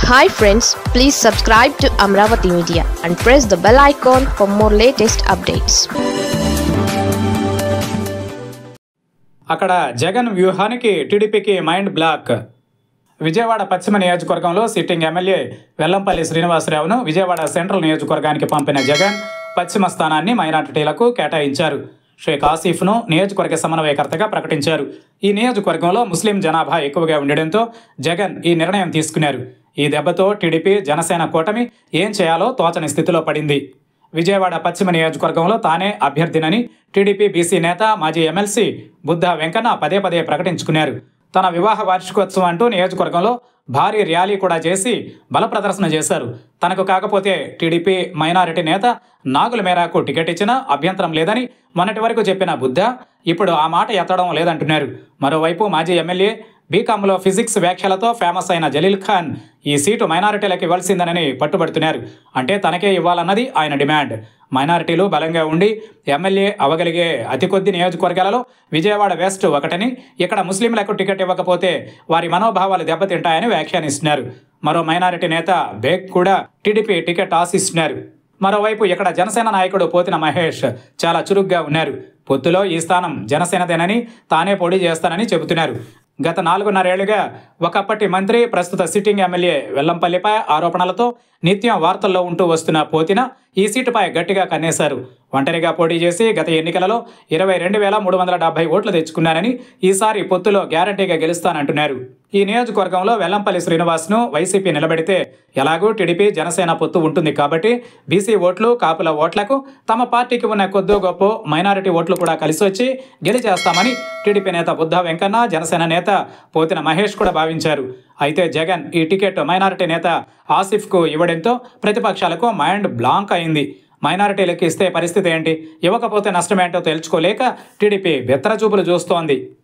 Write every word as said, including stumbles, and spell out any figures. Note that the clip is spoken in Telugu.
Hi friends, please subscribe to Amravati Media and press the bell icon for more latest updates. అక్కడ జగన్ వ్యూహానికి టీడీపీకి మైండ్ బ్లాక్. విజయవాడ పశ్చిమ నియోజకవర్గంలో సిట్టింగ్ ఎమ్మెల్యే వెల్లంపల్లి శ్రీనివాసరావును విజయవాడ సెంట్రల్ నియోజకవర్గానికి పంపిన జగన్ పశ్చిమ స్థానాన్ని మైనారిటీలకు కేటాయించారు. షేక్ ఆసిఫ్ను నియోజకవర్గ సమన్వయకర్తగా ప్రకటించారు. ఈ నియోజకవర్గంలో ముస్లిం జనాభా ఎక్కువగా ఉండడంతో జగన్ ఈ నిర్ణయం తీసుకున్నారు. ఈ దెబ్బతో టీడీపీ జనసేన కూటమి ఏం చేయాలో తోచని స్థితిలో పడింది. విజయవాడ పశ్చిమ నియోజకవర్గంలో తానే అభ్యర్థినని టీడీపీ బీసీ నేత మాజీ ఎమ్మెల్సీ బుద్ధా వెంకన్న పదే పదే ప్రకటించుకున్నారు. తన వివాహ వార్షికోత్సవం అంటూ నియోజకవర్గంలో భారీ ర్యాలీ కూడా చేసి బల ప్రదర్శన చేశారు. తనకు కాకపోతే టీడీపీ మైనారిటీ నేత నాగుల మేరాకు టికెట్ ఇచ్చినా అభ్యంతరం లేదని మొన్నటి వరకు చెప్పిన బుద్ధా ఇప్పుడు ఆ మాట ఎత్తడం లేదంటున్నారు. మరోవైపు మాజీ ఎమ్మెల్యే బీకామ్లో ఫిజిక్స్ వ్యాఖ్యలతో ఫేమస్ అయిన జలీల్ ఖాన్ ఈ సీటు మైనారిటీలకు ఇవ్వాల్సిందనని పట్టుబడుతున్నారు. అంటే తనకే ఇవ్వాలన్నది ఆయన డిమాండ్. మైనారిటీలు బలంగా ఉండి ఎమ్మెల్యే అవగలిగే అతి కొద్ది నియోజకవర్గాలలో విజయవాడ వెస్ట్ ఒకటని, ఇక్కడ ముస్లింలకు టికెట్ ఇవ్వకపోతే వారి మనోభావాలు దెబ్బతింటాయని వ్యాఖ్యానిస్తున్నారు. మరో మైనారిటీ నేత బేగ్ కూడా టీడీపీ టికెట్ ఆశిస్తున్నారు. మరోవైపు ఇక్కడ జనసేన నాయకుడు పోతిన మహేష్ చాలా చురుగ్గా ఉన్నారు. పొత్తులో ఈ స్థానం జనసేనదేనని, తానే పోటీ చేస్తానని చెబుతున్నారు. గత నాలుగున్నరేళ్లుగా ఒకప్పటి మంత్రి, ప్రస్తుత సిట్టింగ్ ఎమ్మెల్యే వెల్లంపల్లిపై ఆరోపణలతో నిత్యం వార్తల్లో ఉంటూ వస్తున్న పోతిన ఈ సీటుపై గట్టిగా కన్నేశారు. ఒంటరిగా పోటీ చేసి గత ఎన్నికలలో ఇరవై రెండు వేల మూడు వందల డెబ్బై ఓట్లు తెచ్చుకున్నారని, ఈసారి పొత్తులో గ్యారంటీగా గెలుస్తానంటున్నారు. ఈ నియోజకవర్గంలో వెల్లంపల్లి శ్రీనివాస్ను వైసీపీ నిలబెడితే ఎలాగూ టీడీపీ జనసేన పొత్తు ఉంటుంది కాబట్టి బీసీ ఓట్లు, కాపుల ఓట్లకు తమ పార్టీకి ఉన్న కొద్దో గొప్ప మైనారిటీ ఓట్లు కూడా కలిసి వచ్చి గెలిచేస్తామని టీడీపీ నేత బుద్ధా వెంకన్న, జనసేన నేత పోతిన మహేష్ కూడా భావించారు. అయితే జగన్ ఈ టికెట్ మైనారిటీ నేత ఆసిఫ్కు ఇవ్వడంతో ప్రతిపక్షాలకు మైండ్ బ్లాంక్ అయింది. మైనారిటీలకు ఇస్తే పరిస్థితి ఏంటి, ఇవ్వకపోతే నష్టమేంటో తెలుసుకోలేక టీడీపీ బెత్తరచూపులు చూస్తోంది.